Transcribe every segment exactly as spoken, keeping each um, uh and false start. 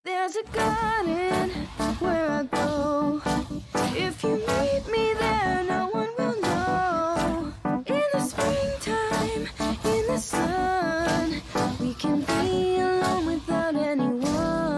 There's a garden where I go. If you meet me there, no one will know. In the springtime, in the sun, we can be alone without anyone.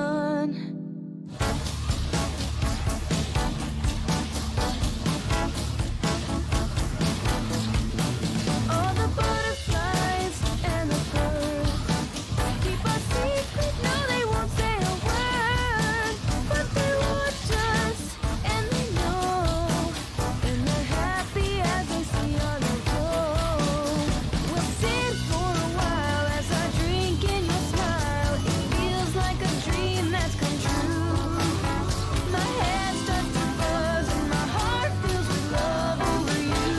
All the butterflies and the birds keep our secret, no they won't say a word, but they watch us and they know, and they're happy as they see our glow. We'll sit for a while as I drink in your smile. It feels like a dream that's come true. My head starts to buzz and my heart fills with love over you.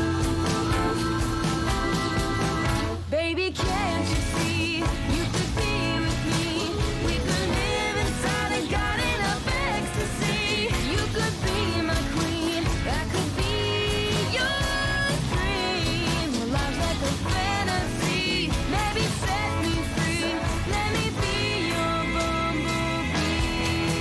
Baby, can't you see you could be with me? We could live inside a garden of ecstasy. You could be my queen, I could be your dream. Well, life's like a fantasy, maybe set me free. Let me be your bumblebee.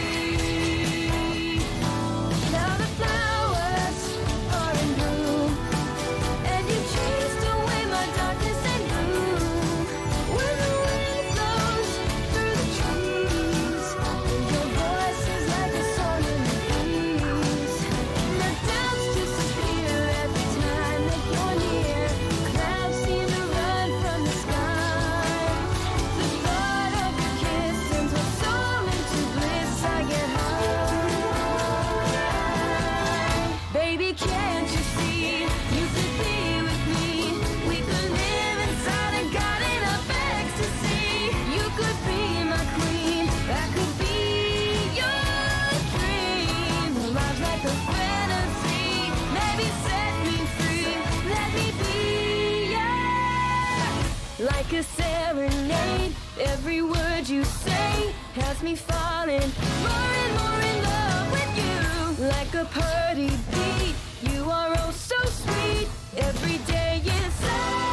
Now the flowers are in bloom, and you chased away my darkness and gloom. When the wind blows through the trees, your voice is like a song in the breeze. My doubts disappear every time that you're near. Clouds seem to run from the sky. The thought of your kiss sends my soul into bliss. I get high. Baby, can't you see you could be with me? We could live inside a garden of ecstasy. You could be my queen, I could be your dream. Well, life's like a fantasy, maybe set me free. Let me be, yeah. Like a serenade, every word you say has me falling more and more in love with you. Like a pretty beat, you are oh so sweet. Every day is